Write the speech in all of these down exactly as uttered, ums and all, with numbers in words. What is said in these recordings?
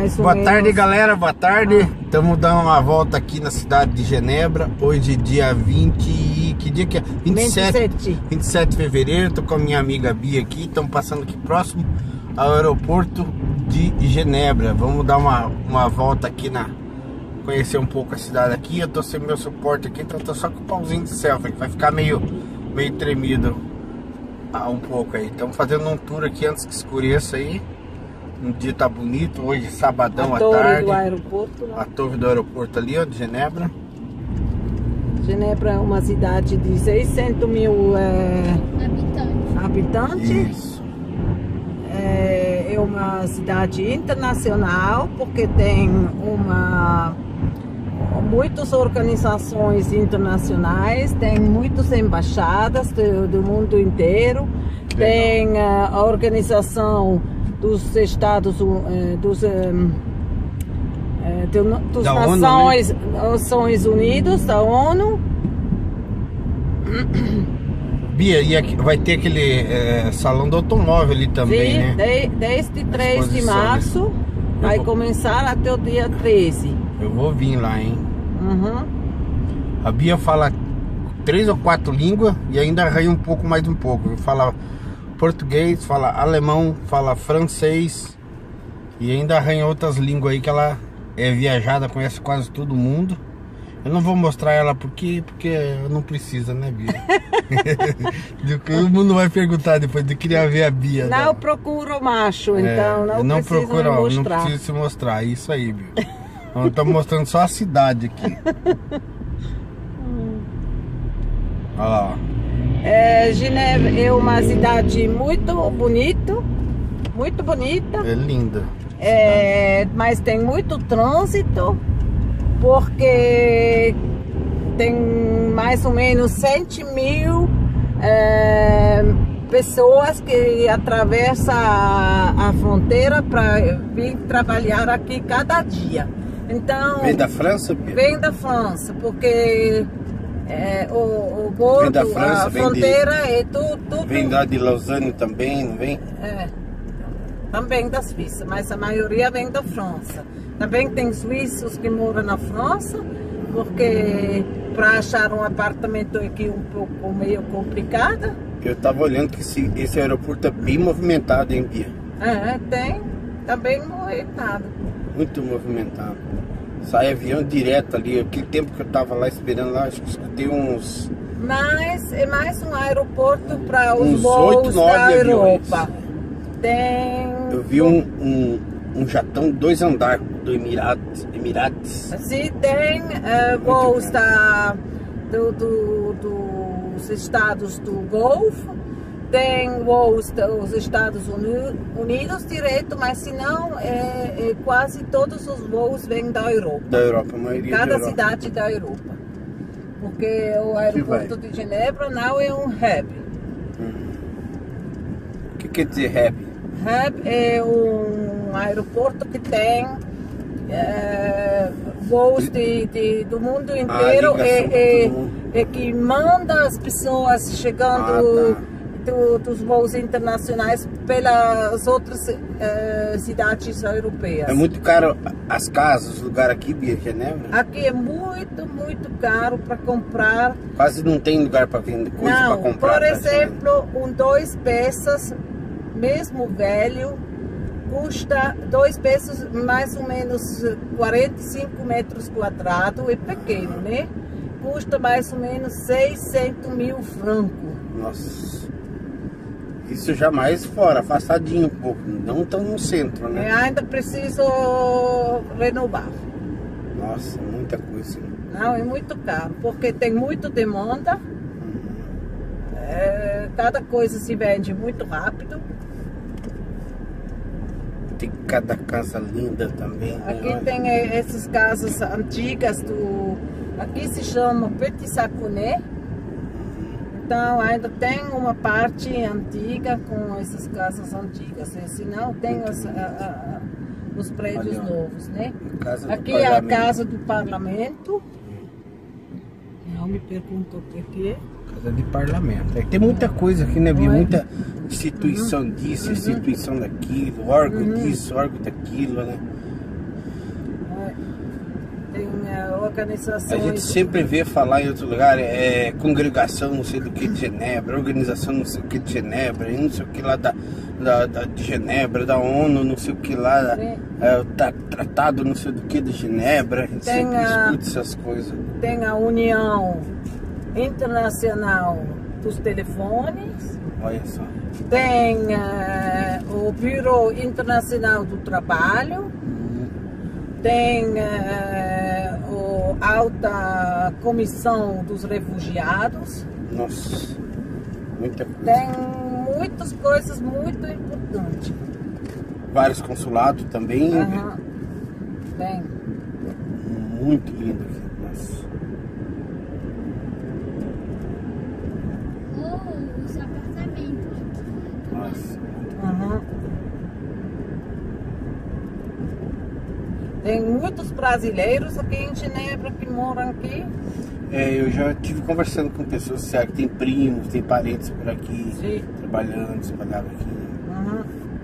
mais ou Boa menos. tarde, galera, boa tarde. Estamos dando uma volta aqui na cidade de Genebra. Hoje dia vinte... Que dia que é? vinte e sete. vinte e sete de fevereiro. Tô com a minha amiga Bia aqui. Estamos passando aqui próximo ao aeroporto de Genebra. Vamos dar uma, uma volta aqui na... Conhecer um pouco a cidade aqui. Eu tô sem meu suporte aqui, então tô só com o pauzinho de selfie. Vai ficar meio, meio tremido ah, um pouco aí. Estamos fazendo um tour aqui antes que escureça aí. Um dia tá bonito, hoje sabadão à tarde. A torre do aeroporto, né? A torre do aeroporto ali, ó, de Genebra. Genebra é uma cidade de seiscentos mil é, habitantes. habitantes. Isso. É, é uma cidade internacional, porque tem uma, muitas organizações internacionais, tem muitas embaixadas do, do mundo inteiro. Legal. Tem a organização dos Estados dos, dos da Nações, ONU, né? Nações Unidas, da ONU. Bia, e aqui vai ter aquele é, salão do automóvel ali também, Sim, né? De, desde três de março, né? Vai vou... começar até o dia treze. Eu vou vir lá, hein? Uhum. A Bia fala três ou quatro línguas e ainda arranha um pouco mais um pouco. Fala português, fala alemão, fala francês e ainda arranha outras línguas aí que ela é viajada, conhece quase todo mundo. Eu não vou mostrar ela porque, porque não precisa, né, Bia? O mundo vai perguntar depois, de queria ver a Bia. Não dela. Procuro macho, é, então não, não precisa procura, mostrar. Não precisa se mostrar, isso aí, Bia. Nós estamos mostrando só a cidade aqui. Olha lá, ó. É, Genebra é uma cidade muito bonita, muito bonita. É linda. É, mas tem muito trânsito, porque tem mais ou menos cem mil é, pessoas que atravessam a, a fronteira para vir trabalhar aqui cada dia. Então, vem da França, Bia? Vem da França, porque é, o, o bordo, da França, a fronteira de, é tudo, tudo... Vem lá de Lausanne também, não vem? É, também da Suíça, mas a maioria vem da França. Também tem suíços que moram na França, porque para achar um apartamento aqui um pouco meio complicado. Eu estava olhando que esse, esse aeroporto é bem movimentado, hein, Bia? É, tem, tá bem movimentado. Muito movimentado. Sai avião direto ali. Aquele tempo que eu tava lá esperando lá, acho que escutei uns... Mas é mais um aeroporto para os uns voos oito, nove da aviões. Europa. Tem... Eu vi um, um, um jatão dois andares do Emirates. Emirates. Sim, tem uh, voos da, do, do, dos estados do Golfo. Tem voos dos Estados Unidos direto, mas se não, é, é, quase todos os voos vêm da Europa. Da Europa, a maioria Cada da Europa. cidade da Europa. Porque o aeroporto de Genebra não é um hub. Hum. O que quer dizer hub? Hub é um aeroporto que tem é, voos de, de, do mundo inteiro ah, e, e, e que manda as pessoas chegando... Ah, tá. Do, dos voos internacionais pelas outras uh, cidades europeias. É muito caro as casas, os lugares aqui, Bia, Genebra? Aqui é muito, muito caro para comprar. Quase não tem lugar para vender coisa para comprar. Por exemplo, um dois peças, mesmo velho, custa dois peças mais ou menos quarenta e cinco metros quadrados, é pequeno, né? Custa mais ou menos seiscentos mil francos. Nossa. Isso já mais fora, afastadinho um pouco, não tão no centro, né? Eu ainda preciso renovar. Nossa, muita coisa. Não, é muito caro, porque tem muita demanda. Uhum. É, cada coisa se vende muito rápido. Tem cada casa linda também. Aqui né? tem essas casas antigas do... Aqui se chama Petit Saconnet. Então ainda tem uma parte antiga com essas casas antigas, senão tem os, a, a, os prédios Olha, novos, né? Aqui é a casa do parlamento. Não me perguntou o que é. Casa de parlamento. É, tem muita coisa aqui, né, Bia? Muita instituição uhum. disso, uhum. instituição daquilo, órgão uhum. disso, órgão daquilo, né? organizações. A gente sempre vê falar em outro lugar, é congregação não sei do que de Genebra, organização não sei o que de Genebra, e não sei o que lá da, da, da de Genebra, da ONU, não sei o que lá, é, o tra, tratado não sei do que de Genebra, a gente tem sempre a, escuta essas coisas. Tem a União Internacional dos Telefones. Olha só. Tem uh, o Bureau Internacional do Trabalho. Uhum. Tem uh, a Alta Comissão dos Refugiados. Nossa, muita coisa. Tem muitas coisas muito importantes. Vários consulados também. Uhum. Tem. Muito lindo aqui. Nossa. Oh, os apartamentos. Nossa. Uhum. Tem muitos brasileiros aqui em Genebra que moram aqui. É, eu já estive conversando com pessoas que tem primos, tem parentes por aqui, Sim. trabalhando, trabalhava aqui. Uhum.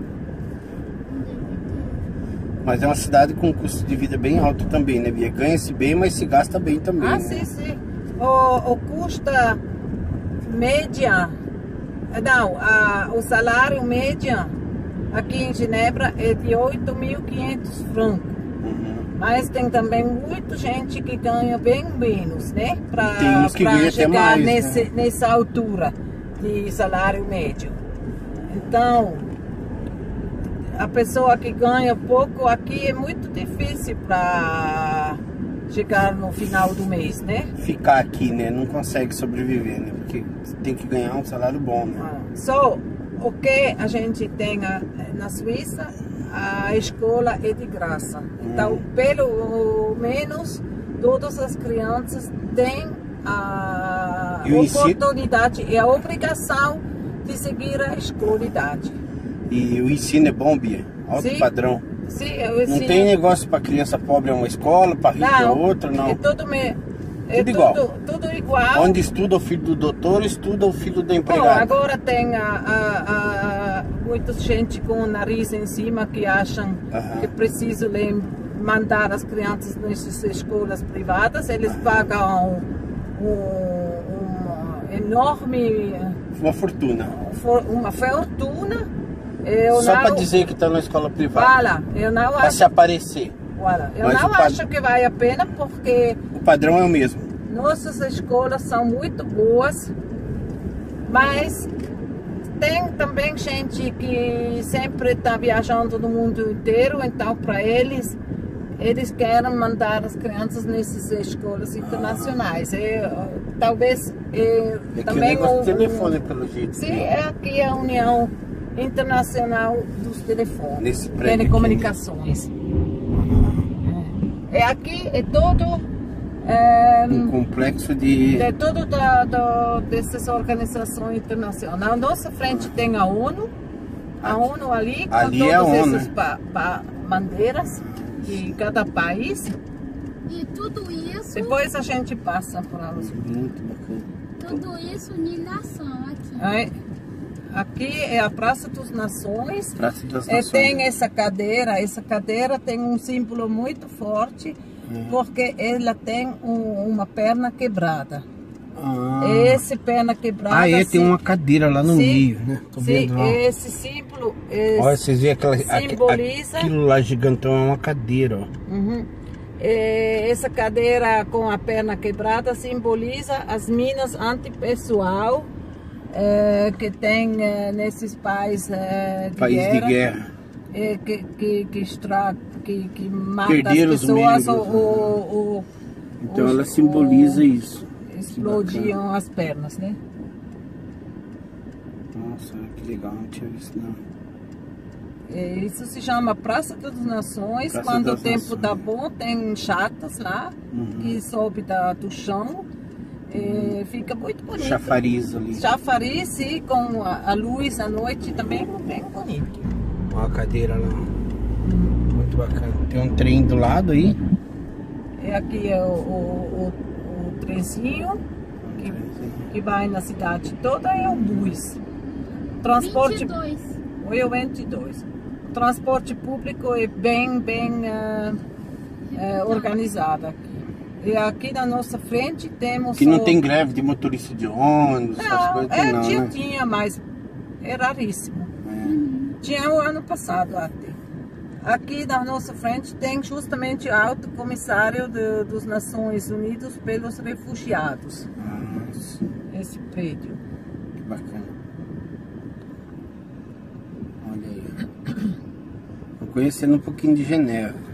Mas é uma cidade com um custo de vida bem alto também, né, Bia? Ganha-se bem, mas se gasta bem também. Ah, né? sim, sim. O, o custa média, não, a, o salário média aqui em Genebra é de oito mil e quinhentos francos. Uhum. Mas tem também muita gente que ganha bem menos, né? Para chegar mais, nesse, né? nessa altura de salário médio. Então, a pessoa que ganha pouco aqui é muito difícil para chegar no final do mês, né? Ficar aqui, né? Não consegue sobreviver, né? Porque tem que ganhar um salário bom, né? Ah, só o que a gente tem a, na Suíça, a escola é de graça. Então, Hum. pelo menos, todas as crianças têm a E o ensino- oportunidade e a obrigação de seguir a escolaridade. E o ensino é bom, Bia? Alto Sim. padrão. Sim, eu Não ensino- tem negócio para criança pobre é uma escola, para rico é Não, outra, não. É tudo, me, é Tudo igual. Tudo, tudo igual. Onde estuda o filho do doutor, estuda o filho da Bom, empregada. agora tem a, a, a, muita gente com o nariz em cima que acham Aham. que precisam lem- mandar as crianças nessas escolas privadas. Eles pagam um, uma enorme, Uma fortuna. for- uma fortuna. Eu Só não, para dizer que está na escola privada. Fala, eu não Para se acho, aparecer. olha, eu Mas não o pad- acho que vale a pena porque O padrão é o mesmo. nossas escolas são muito boas, mas tem também gente que sempre está viajando no mundo inteiro, então para eles, eles querem mandar as crianças nessas escolas internacionais. É, talvez é, É que o também negócio o- do telefone, pelo jeito. Sim, é aqui a União Internacional dos Telefones, Nesse prédio aqui, Telecomunicações. É aqui, é todo... é, Um complexo de... é tudo da, da, dessas organizações internacionais. Na nossa frente tem a ONU, a ONU ali, com Ali é a todas ONU. essas ba- ba- bandeiras de cada país. E tudo isso, Depois a gente passa para os... Muito bacana. tudo isso unilação aqui. É, aqui é a Praça das Nações. Praça das É, Nações. tem essa cadeira, essa cadeira tem um símbolo muito forte, porque ela tem um- uma perna quebrada. Ah, Esse perna quebrada... ah é, tem sim- uma cadeira lá no sim, meio, né? Tô sim, vendo lá. esse símbolo é, Olha, vocês veem aquela, aque- simboliza- aquilo lá gigantão é uma cadeira, ó. Uhum. É, essa cadeira com a perna quebrada simboliza as minas antipessoal é, que tem é, nesses países é, de País guerra, de guerra. é, que, que, que, extra, que, que mata Perderam as os pessoas membros, ou, né? ou- ou- Então ou- ela simboliza ou isso. explodiam as pernas, né? Nossa, que legal, não tinha visto não. É, isso se chama Praça das Nações. Praça Quando das o tempo Nações. tá bom, tem chatas lá Uhum. que sobe da, do chão. É, fica muito bonito. Chafariz ali. Chafariz e com a, a luz à noite também é bem bonito. Uma cadeira lá. Muito bacana. Tem um trem do lado aí. É aqui é o, o, o, o trenzinho que, que vai na cidade toda, é o bus. Transporte vinte e dois. Oi, o vinte e dois. O transporte público é bem, bem eh, eh, organizado aqui. E aqui na nossa frente temos... Que não o... tem greve de motorista de ônibus, essas Não, coisas é, não, tinha, né? tinha, mas é raríssimo. É. Tinha o ano passado até. Aqui na nossa frente tem justamente o alto comissário de, dos Nações Unidas pelos Refugiados. Nossa, Esse prédio. que bacana. Olha aí. Tô conhecendo um pouquinho de Genebra.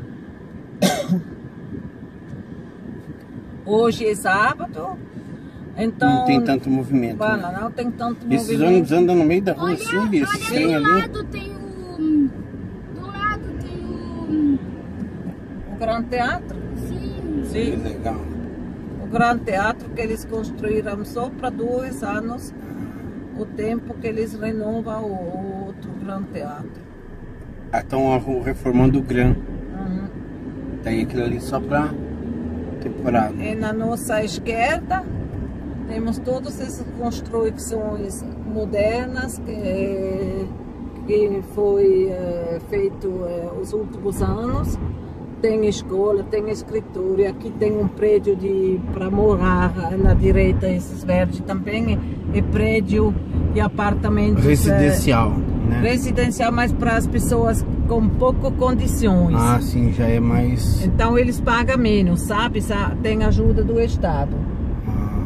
Hoje é sábado, então... Não tem tanto movimento. Bala, Né? não tem tanto Esses movimento. ônibus andam no meio da rua Olha, assim, Bia, esses olha, trem do ali. lado tem o... Do lado tem o... O Grande Teatro? Sim. Que Sim. legal. O Grande Teatro que eles construíram só para dois anos, o tempo que eles renovam o, o outro Grande Teatro. Ah, estão reformando o Gran. Uhum. Tem aquilo ali só pra temporada. E na nossa esquerda temos todas essas construções modernas que, que foi é, feito é, os últimos anos. Tem escola, tem escritório, aqui tem um prédio para morar na direita, esses verdes também é, é prédio de apartamentos Residencial, é, né? residencial, mas para as pessoas com poucas condições. Ah, sim, já é mais... Então eles pagam menos, sabe? Tem ajuda do Estado. Ah.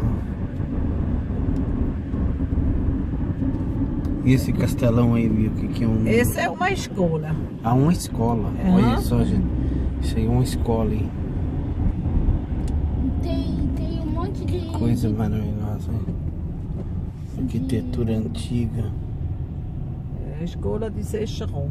E esse castelão aí, viu? Que, que é um... Essa é uma escola. Ah, uma escola. Uhum. Olha só, gente. Isso aí é uma escola, hein? Tem, tem um monte de... Coisa maravilhosa, hein? Arquitetura antiga. É a escola de Seychelles.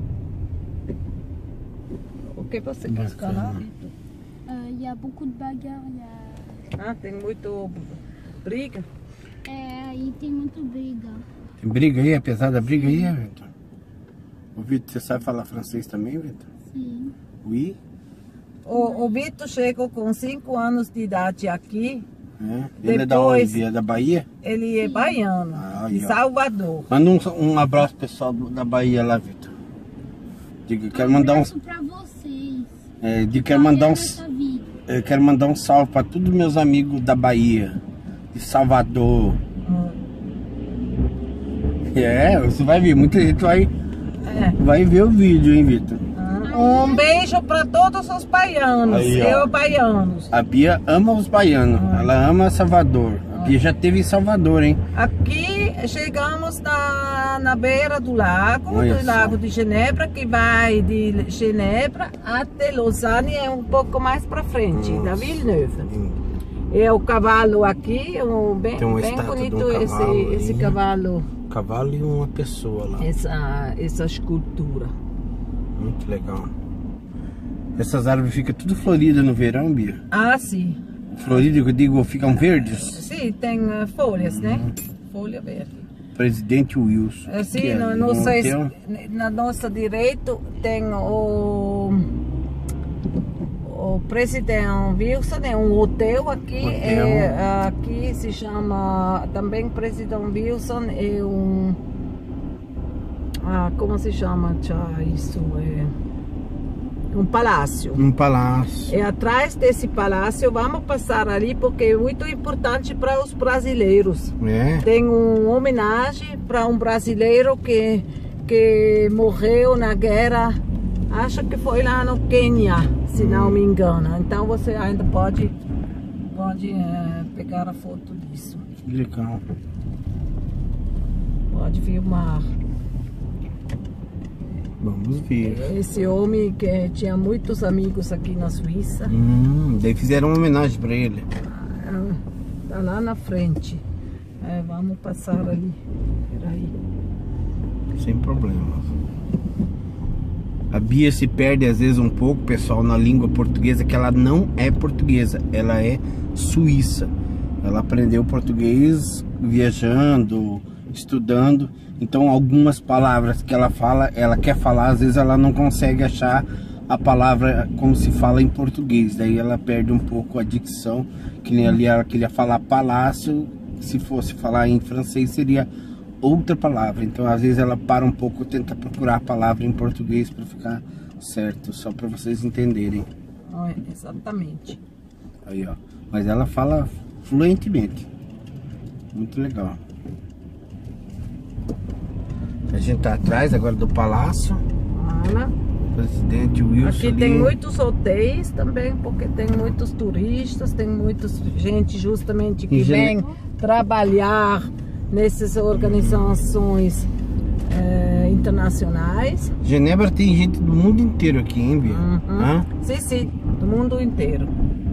O que você quer Bacana. falar? Il y a beaucoup de bagarres, il y a... Ah, tem muito briga. É, aí tem muito briga. Tem briga aí? Apesar da briga aí, Vitor? O Vitor, você sabe falar francês também, Vitor? Sim. Oui? O, o Vitor chegou com cinco anos de idade aqui. É. Ele é da onde? Depois- Ele é da Bahia? Ele é baiano, Ah, de aí, ó. Salvador. Manda um, um abraço pessoal do- da Bahia lá, Vitor. Diga, quero mandar um... abraço pra vocês. É, diga, quero mandar um... Essa vida. Eu quero mandar um salve para todos meus amigos da Bahia, de Salvador. Hum. É, você vai ver, muita gente vai, É. vai ver o vídeo, hein, Vitor? Um beijo para todos os baianos, Aí, ó. eu baianos. A Bia ama os baianos, ela ama Salvador. A Bia já teve em Salvador, hein? Aqui chegamos na, na beira do lago, Olha do só. lago de Genebra, que vai de Genebra até Lausanne, é um pouco mais para frente, da Villeneuve. É o cavalo aqui, um, bem, Tem uma bem estátua de um bonito esse, cavalo esse ali. cavalo, Cavalo e uma pessoa lá. essa, essa escultura. Muito legal. Essas árvores ficam tudo floridas no verão, Bia? Ah, sim. Floridas, eu digo, ficam verdes? Sim, tem uh, folhas, né? Folha verde. Presidente Wilson. que Assim, é? no, no Um sei- hotel? na nossa direita tem o, o presidente Wilson, é um hotel aqui, Hotel. é, aqui se chama também presidente Wilson, é um, ah, como se chama já isso, é um palácio. Um palácio. É atrás desse palácio, vamos passar ali porque é muito importante para os brasileiros. É? Tem uma homenagem para um brasileiro que, que morreu na guerra, acho que foi lá no Quênia, se não me engano. Então você ainda pode, pode é, pegar a foto disso. Que legal. Pode filmar. Vamos ver. Esse homem que tinha muitos amigos aqui na Suíça, Hum, daí fizeram uma homenagem pra ele. tá lá na frente. É, vamos passar ali. Peraí. Sem problemas. A Bia se perde às vezes um pouco, pessoal, na língua portuguesa, que ela não é portuguesa, ela é suíça. Ela aprendeu português viajando, estudando. Então algumas palavras que ela fala, ela quer falar, às vezes ela não consegue achar a palavra como se fala em português. Daí ela perde um pouco a dicção, que nem ali ela queria falar palácio, se fosse falar em francês seria outra palavra. Então às vezes ela para um pouco, tenta procurar a palavra em português para ficar certo, só para vocês entenderem. Olha, exatamente. Aí, ó. Mas ela fala fluentemente. Muito legal. A gente tá atrás agora do palácio. Olha. Presidente Wilson. Aqui ali. tem muitos hotéis também, porque tem muitos turistas, tem muita gente justamente que Gene... vem trabalhar nessas organizações eh, internacionais. Genebra tem gente do mundo inteiro aqui, hein, Bia? Uhum. Hã? Sim, sim, do mundo inteiro.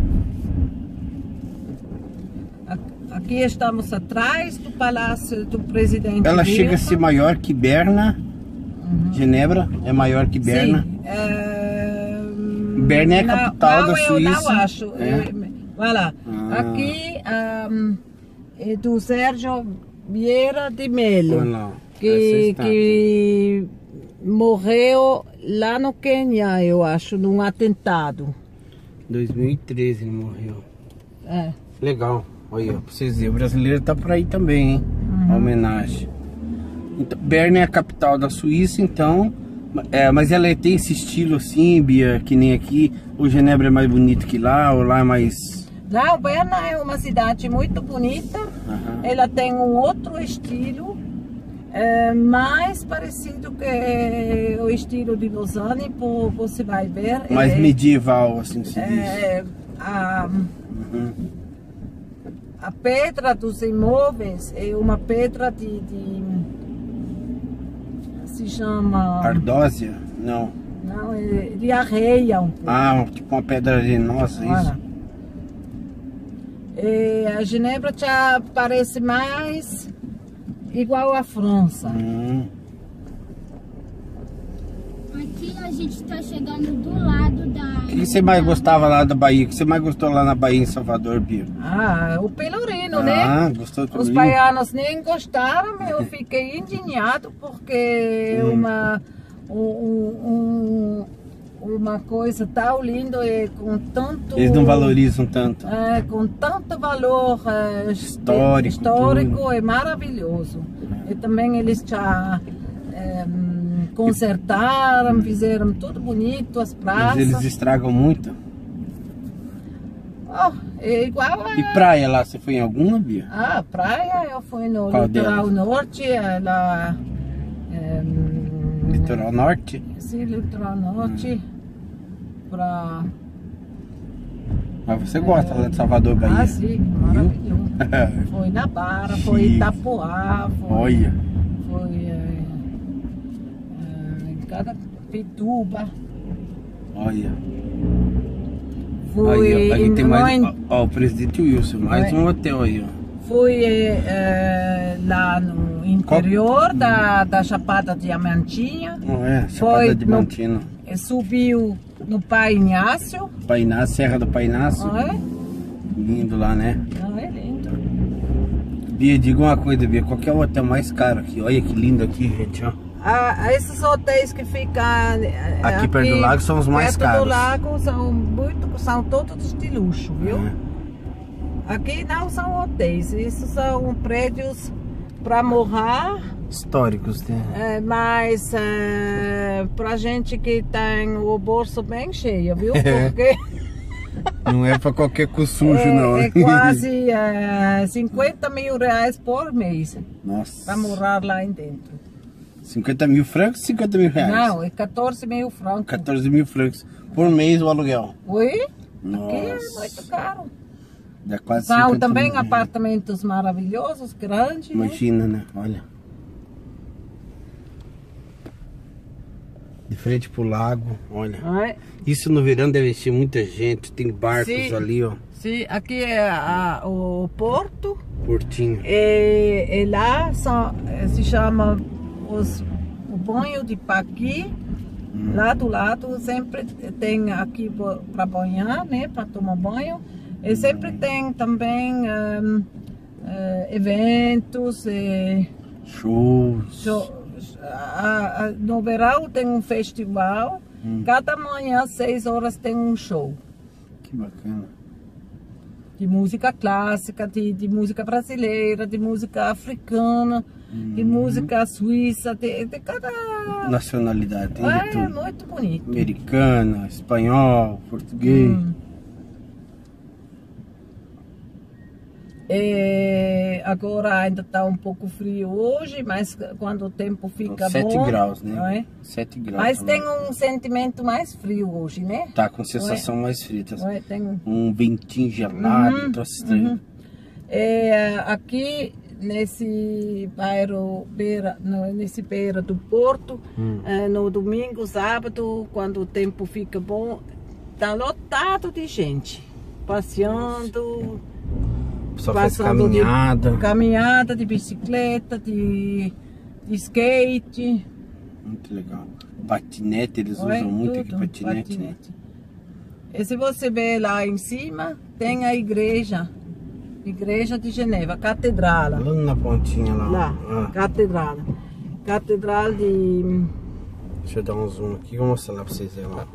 Aqui estamos atrás do palácio do presidente. Ela Wilson. chega a ser maior que Berna. Uhum. Genebra é maior que Berna. Sim, é... Berna é a capital não, da eu Suíça. Não acho. É. Vai lá. Ah. Aqui um, é do Sérgio Vieira de Mello, Não, que, que morreu lá no Quênia, eu acho, num atentado. dois mil e treze ele morreu. É. Legal. Olha, pra vocês verem, o brasileiro tá por aí também, hein? Uhum. A homenagem. Então, Berna é a capital da Suíça, então. É, mas ela tem esse estilo assim, Bia, que nem aqui. O Genebra é mais bonito que lá, ou lá é mais. Lá, Berna é uma cidade muito bonita. Uhum. Ela tem um outro estilo, é, mais parecido que o estilo de Lausanne, por, você vai ver. Mais é, medieval, assim se diz. É, a, uhum. a pedra dos imóveis é uma pedra de, de se chama... Ardósia? Não. Não, é de areia um pouco. Ah, tipo uma pedra arenosa, isso? E a Genebra já parece mais igual à França. Hum. Aqui a gente tá chegando do lado da... O que você mais gostava lá da Bahia? O que você mais gostou lá na Bahia, em Salvador, Bia? Ah, o Pelourinho, ah, né? Ah, gostou do Os baianos nem gostaram, eu fiquei indignado porque hum. uma, um, um, uma coisa tão linda e com tanto... Eles não valorizam tanto. É, com tanto valor é, histórico, histórico é maravilhoso. E também eles já... É, consertaram, fizeram tudo bonito, as praças. Mas eles estragam muito? Oh, é igual a... E praia lá, você foi em alguma, Bia? Ah, praia, eu fui no Qual litoral delas? norte, lá... É, litoral norte? Sim, litoral norte, hum. pra... Mas você gosta é, lá de Salvador, Bahia? Ah, sim, maravilhoso. Foi na Barra, foi em Itapoá, foi... Olha. Foi... É, cada Pituba. Olha. Fui aí, ó, aí tem mais, no, ó, o presidente Wilson, mais é, um hotel aí, ó. Fui é, lá no interior da, da Chapada Diamantina. Não é, Chapada Diamantina. No, subiu no Pai Inácio. Pai Inácio, Serra do Pai Inácio. Não é? Lindo lá, né? Não é lindo. Bia, diga uma coisa, Bia, qual que é o hotel mais caro aqui? Olha que lindo aqui, gente, ó. Ah, esses hotéis que ficam aqui, aqui perto do lago são os mais perto caros. do lago são muito, são todos de luxo, viu? É. Aqui não são hotéis, isso são prédios para morar. Históricos, né? É, mas é, pra gente que tem o bolso bem cheio, viu? Porque não é para qualquer cu sujo, é, não. É quase é, cinquenta mil reais por mês. Nossa. Para morar lá dentro. cinquenta mil francos ou cinquenta mil reais? Não, é quatorze mil francos. quatorze mil francos por mês o aluguel. Oi? Nossa. Aqui é muito caro. Dá quase São também mil apartamentos maravilhosos, grandes. Imagina, né? né? Olha. De frente pro lago, olha. Ai. Isso no verão deve encher muita gente. Tem barcos sim, ali, ó. Sim, aqui é a, o porto. Portinho. E, e lá são, se chama os, o banho de Paqui. Hum. Lá do lado sempre tem aqui para banhar, né? Para tomar banho. E sempre tem também um, uh, eventos e shows. Show, a, a, no verão tem um festival. Hum. Cada manhã, às seis horas, tem um show. Que bacana. De música clássica, de, de música brasileira, de música africana, hum. de música suíça, de, de cada... nacionalidade, tem é, de tudo. É, muito bonito. Americana, espanhol, português. Hum. É, agora ainda está um pouco frio hoje, mas quando o tempo fica sete bom... graus, né? Não é? sete graus. Mas também. tem um sentimento mais frio hoje, né? Tá com sensação mais fria. Tá? Não é? Tem um... um ventinho gelado, Uhum, tá estranho. uhum. É, aqui nesse bairro beira, no, nesse beira do Porto, Hum. é, no domingo, sábado, quando o tempo fica bom, tá lotado de gente passeando, Só faz passando de- caminhada. caminhada de bicicleta, de, de skate, Muito legal. Patinete, eles Olha, usam muito aqui tudo, patinete. Né? E se você ver lá em cima, tem a igreja, igreja de Genebra, a catedral. Lá na pontinha lá. Lá, Ah, catedral. Catedral de... deixa eu dar um zoom aqui e vou mostrar lá pra vocês verem lá.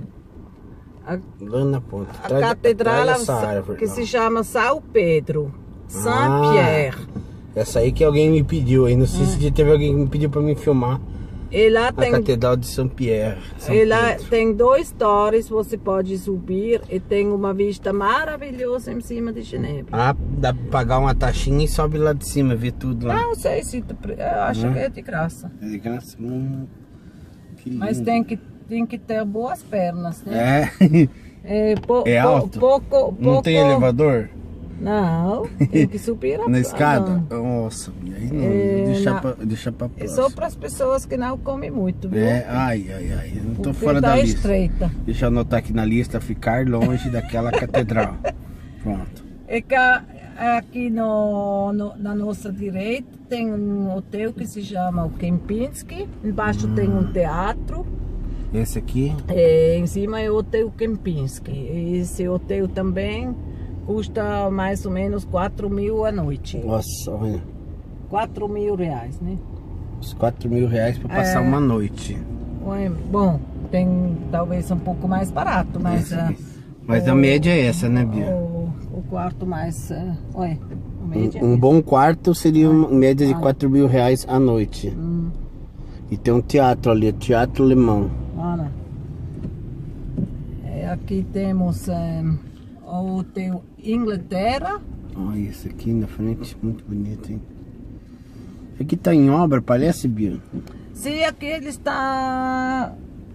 A, Lá na ponta. a Traz- catedral traz essa árvore, que lá. se chama São Pedro. Saint-Pierre. Essa aí que alguém me pediu aí. Não sei se já teve alguém que me pediu pra me filmar. E lá A tem... Catedral de Saint-Pierre. São E lá Pedro. tem dois torres, você pode subir e tem uma vista maravilhosa em cima de Genebra. Ah, dá pra pagar uma taxinha e sobe lá de cima, ver tudo lá. Não sei se... tu pre- Eu acho Hum. que é de graça. É de graça. Hum, que lindo. Mas tem que, tem que ter boas pernas, né? É. É, po- É po- alto? Pouco, pouco... Não tem elevador? Não, tem que subir a Na escada? andando. Nossa, e aí não. É, deixa, na- pra, deixa pra É próxima. só para as pessoas que não comem muito, viu? É, ai, ai, ai. Eu não tô Porque fora tá da lista. estreita. Deixa eu anotar aqui na lista, ficar longe daquela catedral. Pronto. É que a- aqui no, no- na nossa direita tem um hotel que se chama o Kempinski. Embaixo tem um teatro. Esse aqui, É, em cima é o Hotel Kempinski. Esse hotel também custa mais ou menos quatro mil a noite. nossa, olha. quatro mil reais, né? Os quatro mil reais pra passar É. uma noite. Ué, bom, tem talvez um pouco mais barato, mas... ah, Mas a o- média é essa, né, Bia? O, o quarto mais... ah, ué, a média Um, um é bom quarto seria uma média de Ah. quatro mil reais a noite. Hum, E tem um teatro ali, Teatro Alemão. olha. É, aqui temos é, o Hotel Inglaterra. Olha esse aqui na frente, muito bonito, hein? Aqui tá em obra, parece, Bia? Sim, aqui ele está...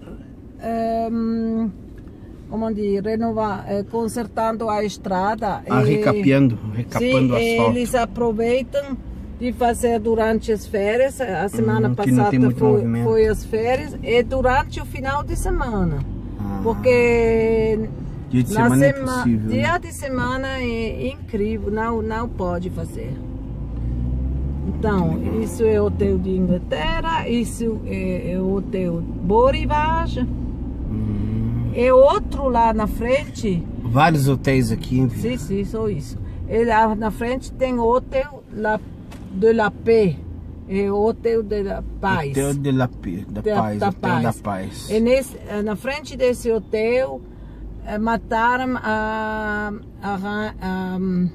ehm, como diz, renovar, eh, consertando a estrada. Ah, e- recapeando, recapando o Sim, asfalto. eles aproveitam de fazer durante as férias. A semana Hum, que não tem passada muito foi, movimento. foi as férias e durante o final de semana. Ah, Porque dia de na semana é sema- impossível, né? dia de semana é incrível, não, não pode fazer. Então, isso é o hotel de Inglaterra, isso é, é o hotel Borivage. Hum. E outro lá na frente, Vários hotéis aqui, hein, Bia? sim, sim, só isso. E lá na frente tem o Hotel La, de la Paix, é o Hotel de la Paz. Hotel de la P, da, Da- Paz, da Hotel Paz. da Paz. E nesse, eh, na frente desse hotel eh, mataram a, a, ra- a, hum,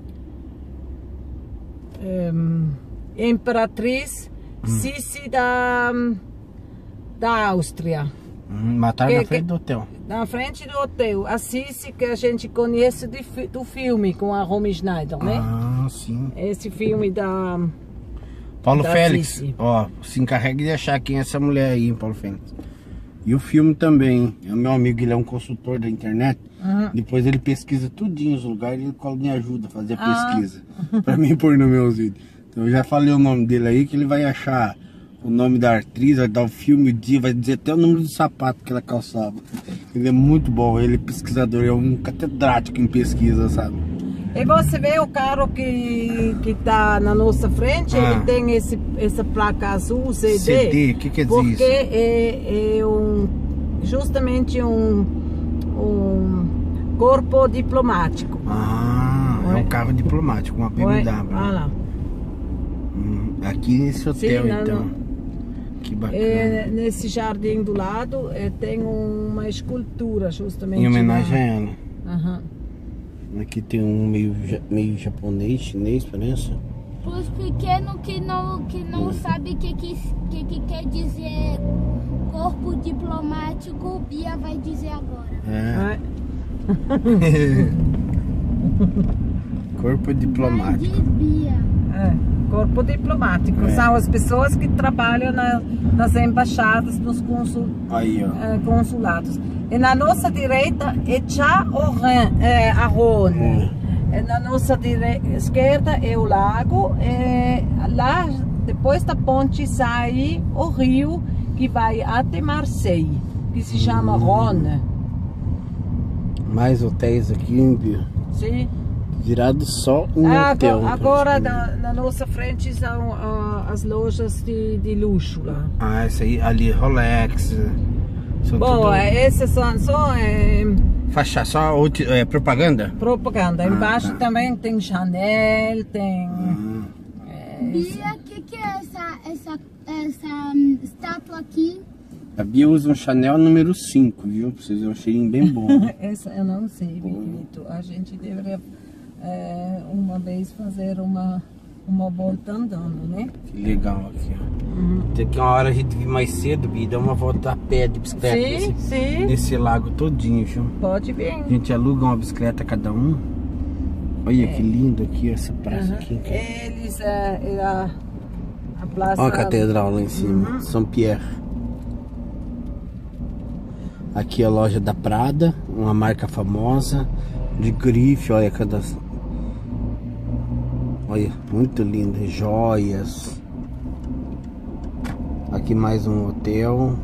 hum, imperatriz Sissi da, da Áustria. Hum, mataram Que- na frente que- do hotel. Na frente do hotel, a Sissi que a gente conhece de fi- do filme com a Romy Schneider, né? Ah, sim. Esse filme da... Paulo Da Félix, Cici. ó, se encarregue de achar quem é essa mulher aí, hein, Paulo Félix. E o filme também, é o meu amigo, ele é um consultor da internet. Uhum. Depois ele pesquisa tudinho os lugares e ele cola- me ajuda a fazer a Ah. pesquisa. Pra mim pôr nos meus vídeos. Então eu já falei o nome dele aí, que ele vai achar o nome da atriz, vai dar o filme, o dia, vai dizer até o número do sapato que ela calçava. Ele é muito bom, ele é pesquisador, é um catedrático em pesquisa, sabe? E você vê o carro que, que tá na nossa frente, Ah. ele tem esse, essa placa azul, C D. C D, o que quer dizer Porque isso? é, é um, justamente um, um corpo diplomático. Ah, é Ué. um carro diplomático, uma B Ué, M W. olha lá. Hum, aqui nesse hotel, Sim, não, então. não. Que bacana. É, nesse jardim do lado é, tem uma escultura justamente. Em homenagem na- a ela. Aham. Aqui tem um meio, ja- meio japonês, chinês, parece. Para os pequenos que não, que não sabem o que, que, que, que quer dizer corpo diplomático, Bia vai dizer agora. É. É. Corpo diplomático. É, corpo diplomático. É. São as pessoas que trabalham na, nas embaixadas, nos consul, Aí, ó. é, consulados. E na nossa direita é já o Rhin, é, a Rhône. E na nossa dire... esquerda é o lago. E lá, depois da ponte, sai o rio que vai até Marseille, que se chama Rhône. Mais hotéis aqui, hein, Bia? Sim. Virado só um hotel. Agora, na, na nossa frente são uh, as lojas de, de luxo lá. Ah, esse aí, ali, Rolex. São Bom, tudo... esses são só é, Faixa, só é, propaganda? propaganda. Ah, Embaixo tá. também tem Chanel, tem... Hum. É, Bia, o que, que é essa, essa, essa hum, estátua aqui? A Bia usa um Chanel número cinco, viu? Pra vocês verem um cheirinho bem bom. essa eu não sei, Benito. A gente deveria é, uma vez fazer uma, uma volta andando, né? Que legal aqui, ó. Uhum. Tem que uma hora a gente vir mais cedo, Bia, dar uma volta a pé de bicicleta. Sim, nesse, sim. nesse lago todinho, viu? Pode vir. A gente aluga uma bicicleta cada um. Olha que lindo aqui essa praça Uhum. aqui. Eles, é, é a, a praça... Olha a catedral lá em cima, Uhum. São Pierre. Aqui a loja da Prada, uma marca famosa de grife, olha cada... Olha, muito lindo, joias. Aqui mais um hotel.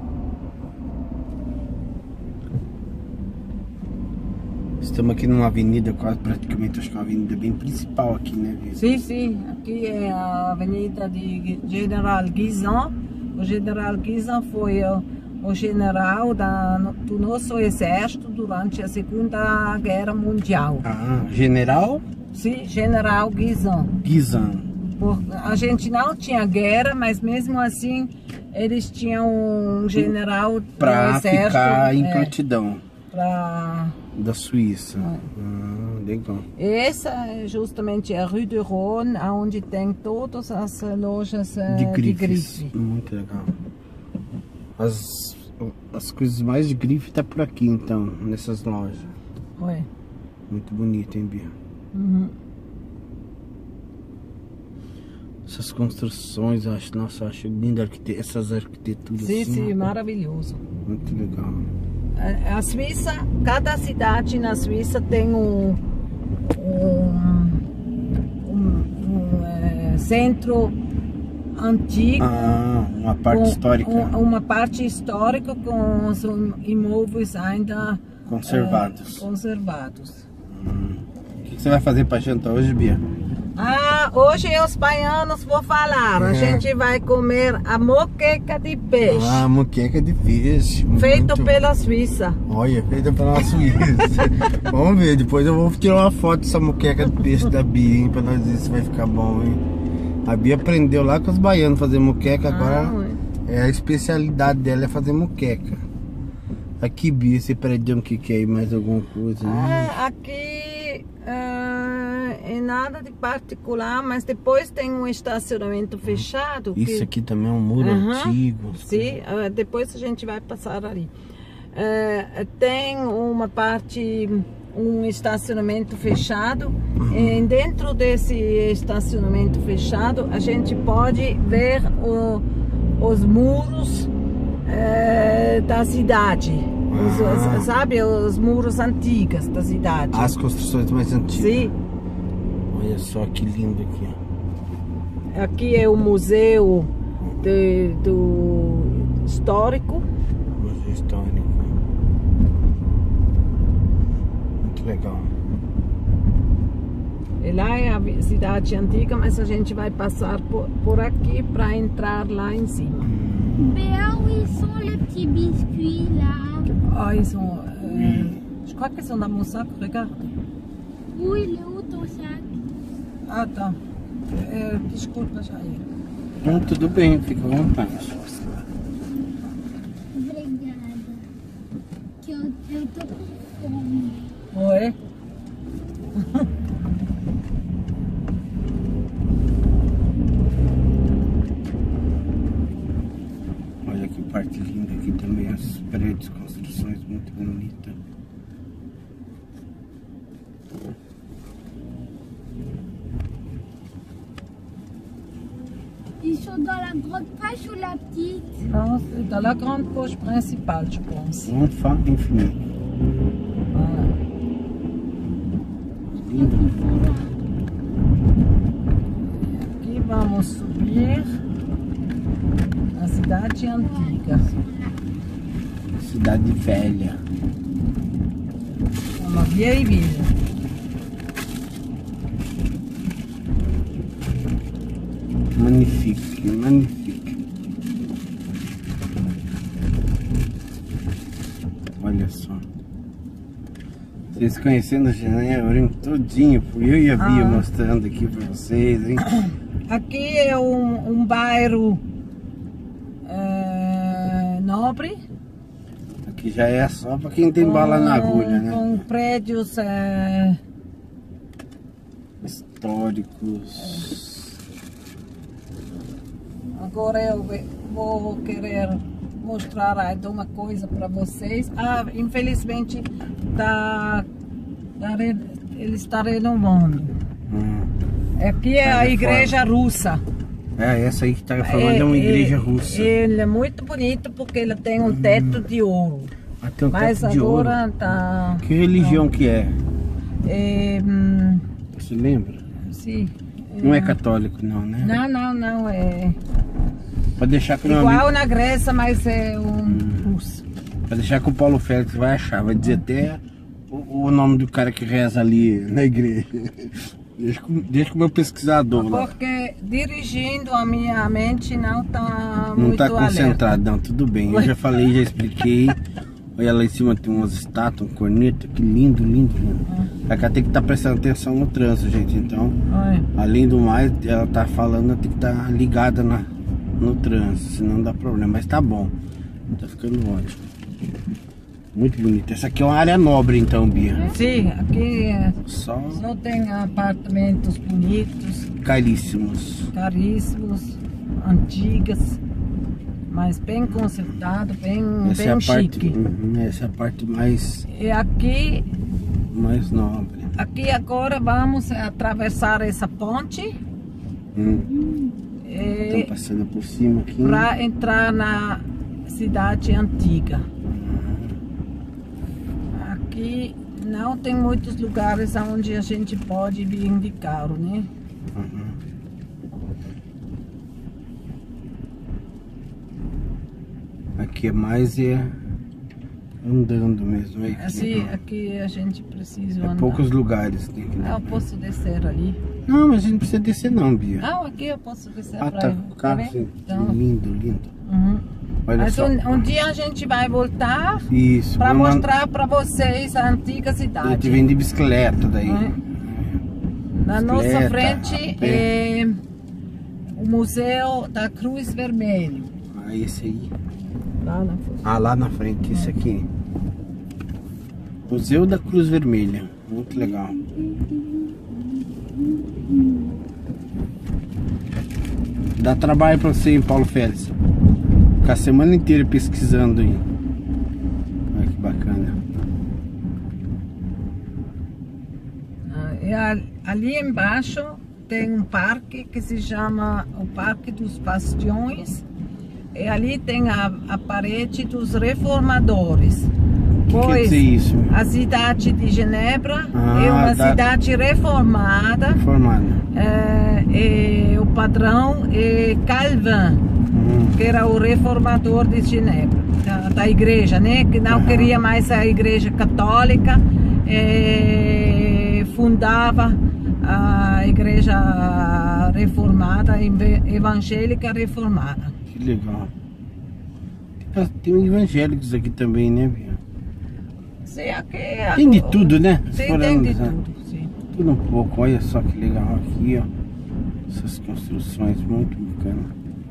Estamos aqui numa avenida quase praticamente, acho que é uma avenida bem principal aqui, né, Vitor? Sim, sim. Aqui é a avenida de General Guisan. O General Guisan foi o, o general da, do nosso exército durante a Segunda Guerra Mundial. Ah, General Sim, General Guisan. Guisan. Por, a gente não tinha guerra, mas mesmo assim eles tinham um general do Pra exército. ficar em é, prontidão. pra... Da Suíça. É. Ah, legal. Essa é justamente a Rue de Rhône, onde tem todas as lojas eh, De de grifes. grife. Muito legal. As, as coisas mais de grife tá por aqui então, nessas lojas. Ué. Muito bonito, hein, Bia? Uhum. Essas construções, eu acho, nossa, eu acho linda arquite essas arquiteturas. Sim, assim, sim, ó. maravilhoso. Muito legal. A, a Suíça, cada cidade na Suíça tem um, um, um, um eh, centro antigo. Ah, uma parte com histórica. um- uma parte histórica com os imóveis ainda Conservados. eh, conservados. O que, que você vai fazer pra jantar hoje, Bia? Ah, hoje os baianos vou falar. A É. gente vai comer a moqueca de peixe, Ah, moqueca de peixe. feito muito- pela Suíça. Olha, feita pela Suíça. Vamos ver, depois eu vou tirar uma foto dessa moqueca de peixe da Bia, hein, pra nós ver se vai ficar bom, hein. A Bia aprendeu lá com os baianos fazer moqueca, agora Ah, ué. é a especialidade dela é fazer moqueca. Aqui, Bia, você aprendeu o que que é aí, mais alguma coisa? né? Ah, aqui ah, é nada de particular, mas depois tem um estacionamento fechado. Isso que... aqui também é um muro Aham, antigo. Sim, ah, depois a gente vai passar ali. Ah, tem uma parte, um estacionamento fechado. E dentro desse estacionamento fechado, a gente pode ver o, os muros eh, da cidade. Os- Ah. os- sabe, os muros antigos da cidade. As construções mais antigas. Sim, Olha só que lindo aqui, ó. aqui é o museu de- do histórico. Museu histórico. Muito legal. E lá é a vi- cidade antiga, mas a gente vai passar por, por aqui para entrar lá em cima. Béa, où ils sont les petits biscuits là? Ah, ils sont. euh, je crois qu'ils sont dans mon sac, regarde. Où il est où ton sac? Ah, tá. É, desculpa, Jair. Então, tudo bem, fica à vontade. Obrigada. Que eu, eu tô com fome. Oi? Olha que parte linda aqui também, as prédios, construções muito bonitas. Ils sont dans la grande page ou la petite? Non, c'est dans la grande poche principale, je pense. Enfant infinito. Voilà. Lindo. Aqui vamos subir na cidade antiga. Cidade velha. Uma vieille ville. Magnifique, magnifique. Olha só. Vocês conhecendo a Genebra todinho, eu e a Bia Ah. mostrando aqui pra vocês, hein? Aqui é um, um bairro eh, nobre. Aqui já é só pra quem tem bala na agulha, né? Com prédios eh, Históricos. Agora eu ve- vou querer mostrar ainda uma coisa para vocês. Ah, infelizmente tá, tá re- ele está renovando. Hum. Aqui é Tá a reforma. igreja russa. É, essa aí que tá falando é, uma igreja é- russa. Ele é muito bonito porque ele tem um teto de ouro. Ah, tem um Mas teto de ouro. agora tá. Que religião que é? É, hum, Você lembra? sim. Não é católico não, né? Não, não, não. É Pode deixar que o meu igual amigo, na Grécia, mas é um russo. pode deixar que o Paulo Félix vai achar, vai dizer até o, o nome do cara que reza ali na igreja. Deixa, com- deixa com o meu pesquisador lá. Porque dirigindo a minha mente não está Não muito tá alerta. concentrado, não, tudo bem. Eu já falei, já expliquei. Olha lá em cima tem umas estátuas, um corneto, que lindo, lindo, lindo. A cá tem que estar prestando atenção no trânsito, gente. Então, Olha, além do mais, ela tá falando, ela tem que estar ligada na, no trânsito, senão dá problema. Mas tá bom, tá ficando ótimo. Muito bonito. Essa aqui é uma área nobre, então, Bia. sim, aqui é- Só só tem apartamentos bonitos, caríssimos. caríssimos, antigas, mas bem consertado, bem, Essa bem é a parte, chique. uhum, essa é a parte mais, E aqui, mais nobre. aqui agora vamos atravessar essa ponte Hum. Estão e, passando por cima aqui. para entrar na cidade antiga. Aqui não tem muitos lugares onde a gente pode vir de carro, né? Uhum. Aqui é mais é andando mesmo. É, aqui, Assim, aqui a gente precisa é andar. poucos lugares. Tem que... Ah, eu posso descer ali. Não, mas a gente não precisa descer não, Bia. Ah, aqui eu posso descer Ah, pra tá. ir. O carro, Quer ver? assim, Então, lindo, lindo. uhum. Olha Mas só. um, um dia a gente vai voltar Isso. para vamos- mostrar para vocês a antiga A gente cidade. vem de bicicleta daí. É. Na nossa Bicicleta, frente a pé. é o Museu da Cruz Vermelha. Ah, esse aí. Lá na frente. Ah, lá na frente, esse aqui. Museu da Cruz Vermelha. Muito legal. Dá trabalho pra você, hein, Paulo Félix? Ficar a semana inteira pesquisando aí. Olha que bacana. Ah, e a- ali embaixo tem um parque que se chama o Parque dos Bastiões. E ali tem a, a parede dos reformadores. O que quer Pois dizer isso? a cidade de Genebra Ah, é uma da- cidade reformada. Formado. É, e o padrão é Calvin, Hum. que era o reformador de Genebra, da, da igreja, né? Que não Aham. queria mais a igreja católica, e fundava a igreja reformada, eve- evangélica reformada. Que legal. Tem, tem evangélicos aqui também, né, Bia? Sim, aqui é- Tem de tudo, né? Se Sim, for tem de analisar. tudo, sim. Tudo um pouco, olha só que legal aqui, ó. Essas construções muito bacanas.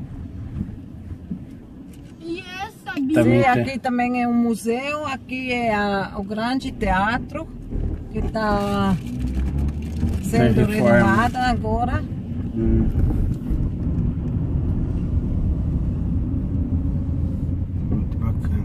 E essa Também Sim, tem. aqui também é um museu, aqui é a- o grande teatro que está sendo reforma. renovado agora. Hum. Muito bacana.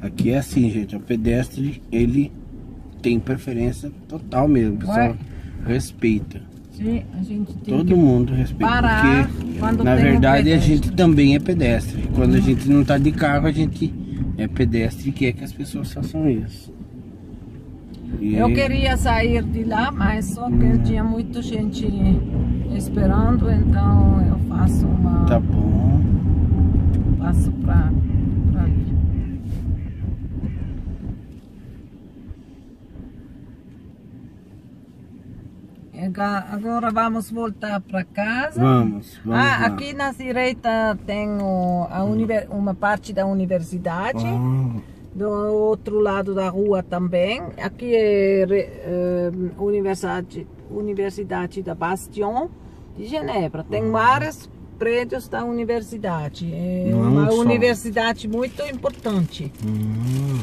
Aqui é assim, gente, o pedestre, ele tem preferência total mesmo, o pessoal Ué. respeita. Sim, a gente tem Todo que mundo respeita, parar porque quando na tem um verdade a pedestre. gente também é pedestre. Quando a gente não tá de carro, a gente é pedestre e quer que as pessoas façam isso. E Eu queria sair de lá, mas só que Hum. tinha muita gente esperando, então eu faço uma... tá bom. passo pra, pra ali. Ega- Agora vamos voltar para casa. Vamos, vamos Ah, lá. aqui na direita tem o- a univer- uma parte da universidade. Ah, Do outro lado da rua também. Aqui é re- eh, Universidade, Universidade da Bastion de Genebra. Tem vários prédios da universidade. É Não é uma um só. universidade muito importante. hum.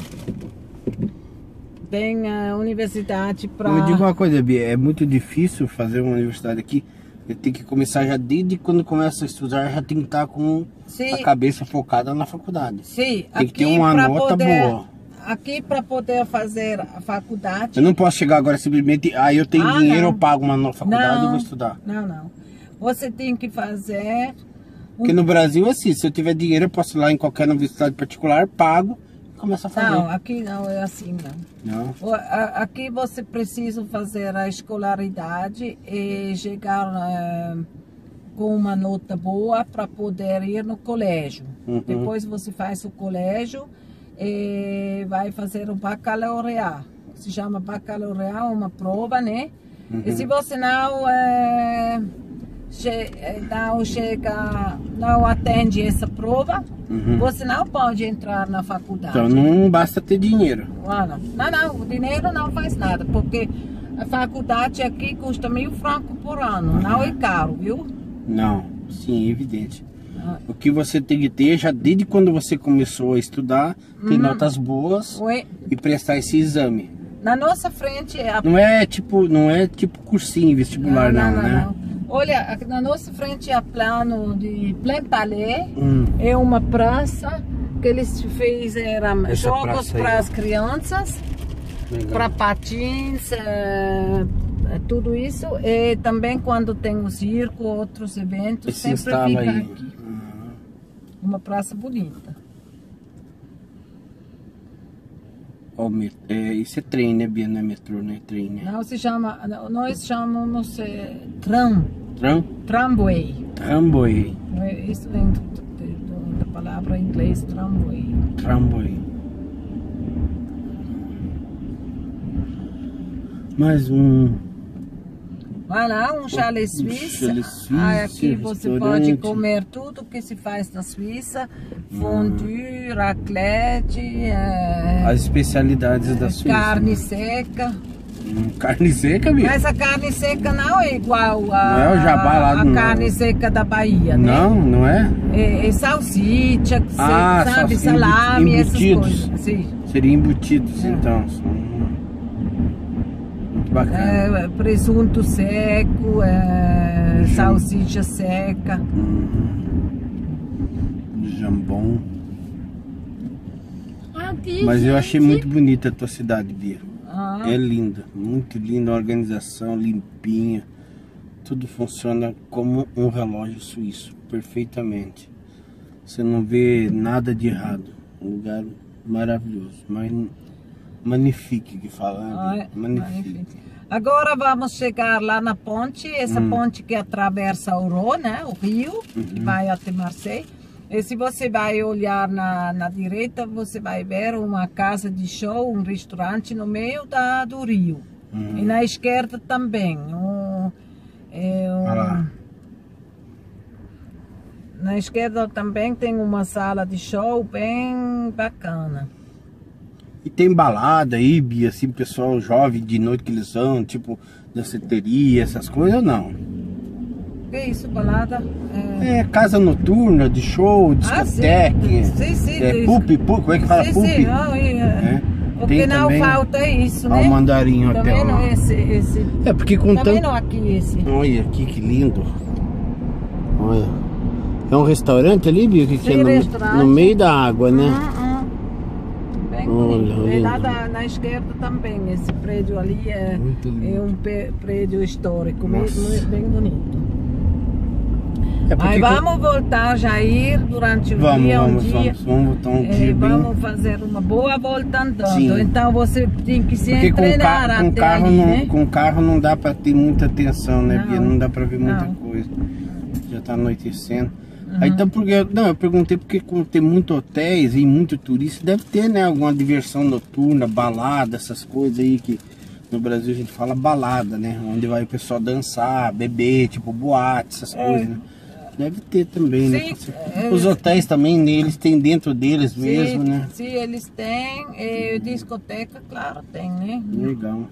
Tem a universidade para... Eu digo uma coisa, Bia, é muito difícil fazer uma universidade aqui. Eu tenho que começar já desde quando começa a estudar, já tem que estar com Sim. a cabeça focada na faculdade. Sim, Tem que ter aqui uma pra nota poder, boa. Aqui para poder fazer a faculdade... Eu não posso chegar agora simplesmente, ah, eu tenho Ah, dinheiro, não. eu pago uma nova faculdade e Não, vou estudar. Não, não. Você tem que fazer... Porque no Brasil é assim, se eu tiver dinheiro, eu posso ir lá em qualquer universidade particular, pago e começo a fazer. Não, aqui não é assim, não. Não. O- a- Aqui você precisa fazer a escolaridade e chegar eh, com uma nota boa para poder ir no colégio. Uhum. Depois você faz o colégio e vai fazer o bacalaureado. Se chama bacalaureado, uma prova, né? Uhum. E se você não, eh, che- eh, não chega, não atende essa prova, Uhum. você não pode entrar na faculdade. Então não basta ter dinheiro. Ah, não. não, não, o dinheiro não faz nada, porque a faculdade aqui custa mil francos por ano, não é caro, viu? Não, sim, evidente. Ah, O que você tem que ter, já desde quando você começou a estudar, ter Uhum. notas boas oi. e prestar esse exame. Na nossa frente é a... Não é tipo, não é tipo cursinho vestibular, não, né? Olha, aqui na nossa frente é a plano de Plein Palais, Hum. é uma praça que eles fizeram Essa jogos praça aí, para ó. as crianças, Legal. para patins, eh, tudo isso. E também quando tem o circo, outros eventos, Esse sempre estava fica aí. aqui. Uma praça bonita. Ó, met- é, isso é trem, né, Bia? Não é metrô, não é trem, né? Não se chama, nós chamamos eh, tram, Tram? tramway. Tramway. É, isso vem do- do- do- da palavra em inglês tramway. Tramway. Mais um. Vai lá, um chalet Um suíça. chalet suíça, Ah, aqui você restaurante. pode comer tudo que se faz na Suíça. Fondue, raclette, eh, As especialidades da Suíça. carne seca. Hum, carne seca, Bia? Mas a carne seca não é igual a, Não é o jabá lá a do- carne seca da Bahia, né? Não, não é? É, é salsicha, Ah, sabe, salsicha, salame, embutidos. essas coisas. Sim. Seria embutidos, É. então. São- Muito bacana. É, presunto seco, é, salsicha seca. Jambon. Aqui, Mas eu achei gente, muito bonita a tua cidade, Bia. Ah, É linda, muito linda a organização, limpinha. Tudo funciona como um relógio suíço, perfeitamente. Você não vê nada de errado. Um lugar maravilhoso, mas magnifique que fala, né? ah, Bia? é, Magnifique. magnífico. Agora vamos chegar lá na ponte, essa Hum. ponte que atravessa o Rhône, né, o rio, que Uhum. vai até Marseille. E se você vai olhar na, na direita, você vai ver uma casa de show, um restaurante no meio da, do rio. Uhum. E na esquerda também. Um, é um- Olha lá. Na esquerda também tem uma sala de show bem bacana. E tem balada aí, Bia, assim, pessoal jovem de noite que eles são, tipo danceteria, essas coisas, ou não? Que isso, balada? É... É casa noturna, de show, Ah, sim. discoteque, Sim, sim, é, tem- pup, pup, como é que fala sim, pup? sim, não, e, É. o que Tem não também- falta é isso, Ó, né? o Mandarim Tá Hotel, vendo ó. esse, esse... É, porque com Tá tanto... vendo aqui esse? Olha aqui que lindo. Olha. É um restaurante ali, Bia, que, que é Sim, no, restaurante. no meio da água, né? Hum, hum. bem Olha, bonito. olha E lá lá. da, na esquerda também, esse prédio ali é, Muito lindo. é um pe- prédio histórico, Nossa. mesmo, bem bonito. É porque Mas com- vamos voltar, Jair, durante o Vamos, dia, vamos, um dia. vamos, vamos voltar um É, dia bem... vamos fazer uma boa volta andando. Sim. Então você tem que se Porque com, treinar ca... com até carro ali, não, né? com carro não dá pra ter muita atenção, né, Não. Bia? Não dá pra ver muita Não. coisa. Já tá anoitecendo. Aí, então, porque, não, eu perguntei porque como tem muitos hotéis e muito turista, deve ter, né, alguma diversão noturna, balada, essas coisas aí que no Brasil a gente fala balada, né? Onde vai o pessoal dançar, beber, tipo boate, essas É. coisas, né? Deve ter também, né? Sim, Os hotéis também, né, eles têm dentro deles mesmo, se, né? se eles têm, e discoteca, claro, tem, né? Legal.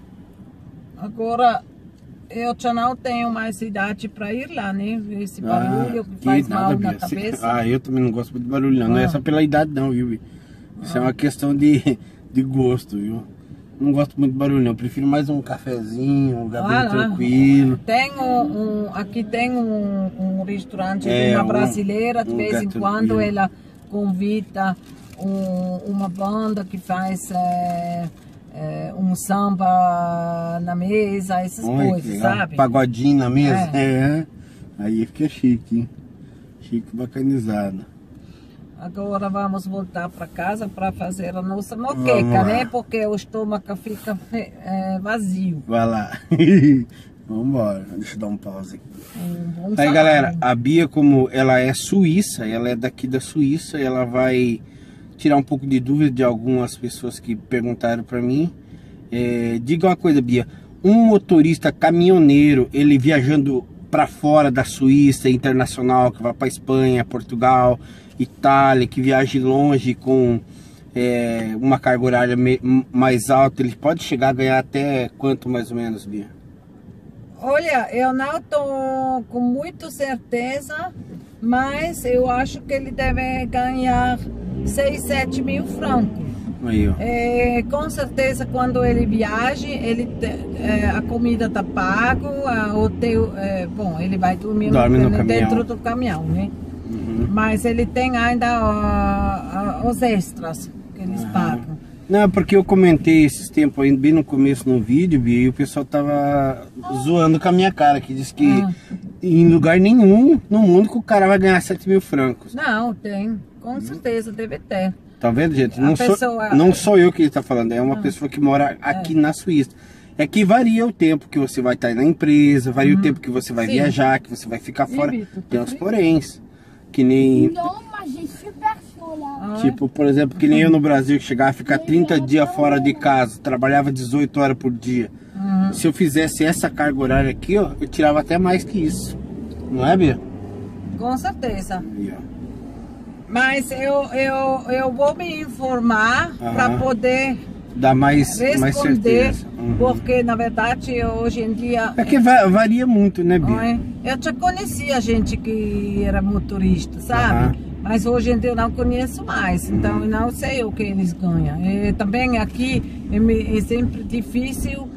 Agora, eu já não tenho mais idade para ir lá, né? Esse barulho que que faz nada, mal Bia. na cabeça. Ah, eu também não gosto muito de barulho, não. Não é Ah. só pela idade, não, viu, Bia? Isso é uma questão de, de gosto, viu? Não gosto muito de barulho, não. Eu prefiro mais um cafezinho, um lugar bem Ah, lá. tranquilo. Tem um, um- aqui tem um, um restaurante É, de uma um- brasileira, de um vez lugar em tranquilo. quando ela convida um- uma banda que faz é, é, um samba na mesa, essas Olha que coisas, legal. sabe? Pagodinho na mesa. É. É. Aí fica chique, hein? Chique, bacanizado. Agora vamos voltar para casa para fazer a nossa Vamos moqueca, lá. né? Porque o estômago fica é, vazio. Vai lá. Vambora. Deixa eu dar um pause aqui. Um bom Aí, salário. galera, a Bia, como ela é suíça, ela é daqui da Suíça, ela vai tirar um pouco de dúvida de algumas pessoas que perguntaram pra mim. É, diga uma coisa, Bia, um motorista caminhoneiro, ele viajando pra fora da Suíça, internacional, que vai pra Espanha, Portugal, Itália, que viaje longe com é, uma carga horária me- mais alta, ele pode chegar a ganhar até quanto mais ou menos, Bia? Olha, eu não estou com muita certeza, mas eu acho que ele deve ganhar seis, sete mil francos. Aí, ó. É, com certeza, quando ele viaja, ele te- é, a comida está pago, a hotel, é, bom, ele vai dormir Dorme no dentro caminhão. do caminhão, né? Uhum. Mas ele tem ainda ah, ah, os extras que eles pagam. Não, porque eu comentei esses tempos aí, bem no começo no vídeo, Bia, e o pessoal tava zoando com a minha cara, que disse que Ah. em lugar nenhum no mundo que o cara vai ganhar sete mil francos. Não, tem, com certeza deve ter. Tá vendo, gente? A Não, sou, pessoa- não sou eu que ele tá falando, é uma pessoa que mora aqui na Suíça. É que varia o tempo que você vai estar na empresa, varia o tempo que você vai Sim. viajar, que você vai ficar fora. Vitor, Tem uns poréns. Que nem, Non, moi j'ai super chaud là. Ah, tipo, por exemplo, que nem eu no Brasil, que chegava a ficar trinta dias fora de casa, trabalhava dezoito horas por dia. uhum. Se eu fizesse essa carga horária aqui, ó, eu tirava até mais que isso. Não é, Bia? Com certeza. Aí, ó. Mas eu, eu, eu vou me informar Aham. para poder Dá mais, mais responder, certeza. Uhum. porque na verdade hoje em dia É que va- varia muito, né, Bia? Oi. Eu já conhecia gente que era motorista, sabe? Aham. Mas hoje em dia eu não conheço mais, então eu não sei o que eles ganham. E também aqui é, me- é sempre difícil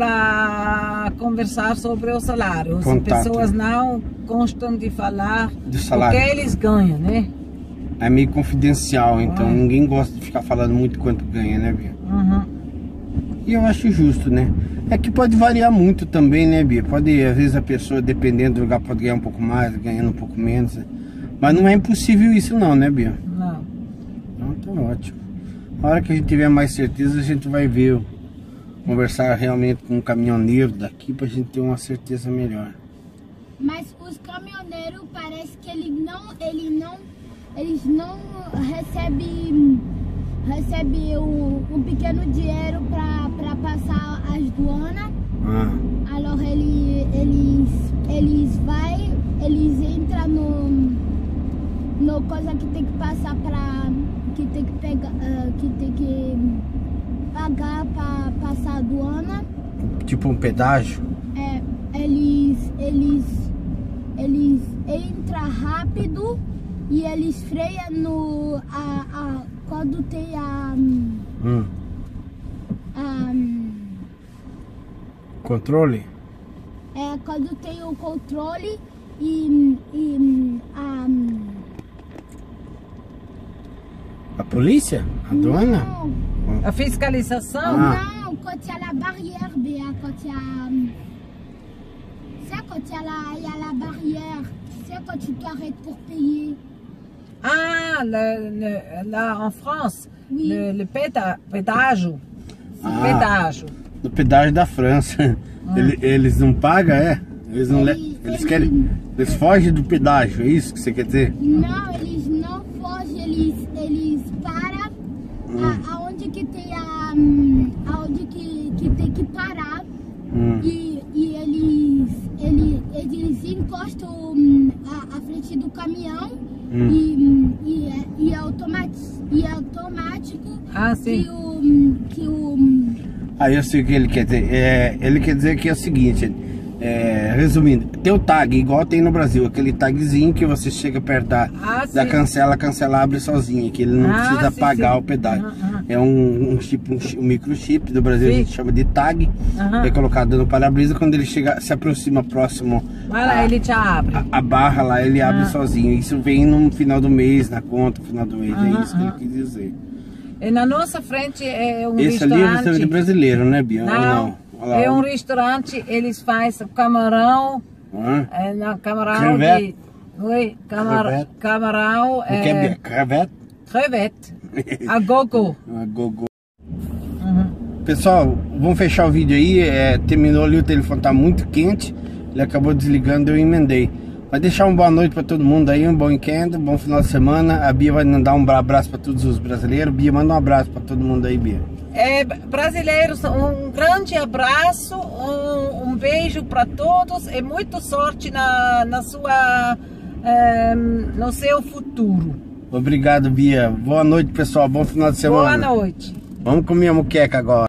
para conversar sobre o salário. As Contato. pessoas não gostam de falar Do salário. o que eles ganham, né? É meio confidencial, então Ah. ninguém gosta de ficar falando muito quanto ganha, né, Bia? Uhum. E eu acho justo, né? É que pode variar muito também, né, Bia? Pode, às vezes, a pessoa, dependendo do lugar, pode ganhar um pouco mais, ganhando um pouco menos. Né? Mas não é impossível isso não, né, Bia? Não. Então tá ótimo. A hora que a gente tiver mais certeza, a gente vai ver, conversar realmente com um caminhoneiro daqui pra gente ter uma certeza melhor. Mas os caminhoneiros parece que ele não, ele não, eles não recebem, recebem um, um pequeno dinheiro para passar as doanas. Ah, Alors ele, eles, eles vai, eles entram no, no coisa que tem que passar para, que tem que pegar, ah, que tem que pagar para passar a aduana. tipo um pedágio? É, eles, eles, eles entram rápido e eles freiam no, a, a, quando tem a, Hum. a, Controle? é, quando tem o controle e, e a, A polícia? A aduana? não, A fiscalização? Ah. Non, quand il y a la barrière, Béa, quand il y a... C'est quand il y a la, il y a la barrière. C'est quand tu t'arrêtes pour payer. Ah, le, le, là en France, Oui. le, le péda, pédágio. Ah. Pédágio. No pedágio da França. Ele- Eles não pagam, é? Eles não le- Ele- Eles ele- querem. Eles fogem do pedágio, é isso que você quer dizer? Não, eles não fogem, eles, eles param a, aonde que tem a... hum, aonde que, que tem que parar. Hum. E, e eles, eles, eles encostam hum, a, a frente do caminhão Hum. e, hum, e, é, e, é automático, e é automático Ah, sim. que o... hum, Que o hum, Aí eu sei o que ele quer dizer. É, ele quer dizer que é o seguinte, é, resumindo, tem o tag, igual tem no Brasil, aquele tagzinho que você chega perto da, Ah, da sim. cancela, a cancela abre sozinha, que ele não Ah, precisa sim, pagar sim. o pedágio. Aham, aham. É um, um, chip, um, chi- um microchip, do Brasil Sim. a gente chama de tag, Aham. é colocado no para-brisa, quando ele chega, se aproxima próximo Vai lá, a, ele te abre. a, a barra lá, ele abre Ah. sozinho. Isso vem no final do mês, na conta, no final do mês, Aham, é isso que ele aham. quis dizer. E na nossa frente é um Esse ali é o restaurante. restaurante brasileiro, né, Bia? Ou Não, não? Olha lá, é um ó. restaurante, eles fazem camarão, Hã? é, na camarão Crevette. de... Oi, camar, Crevette. camarão, O que é, é, Bia? Crevette? crevette, a gogo. Ah, gogô. Uhum. Pessoal, vamos fechar o vídeo aí. É, terminou ali, o telefone tá muito quente. Ele acabou desligando, eu emendei. Vai deixar uma boa noite para todo mundo aí, um bom weekend, um bom final de semana. A Bia vai mandar um abraço para todos os brasileiros. Bia, manda um abraço para todo mundo aí, Bia. É, brasileiros, um grande abraço, um, um beijo para todos e muita sorte na, na sua, é, no seu futuro. Obrigado, Bia. Boa noite, pessoal. Bom final de semana. Boa noite. Vamos comer a muqueca agora.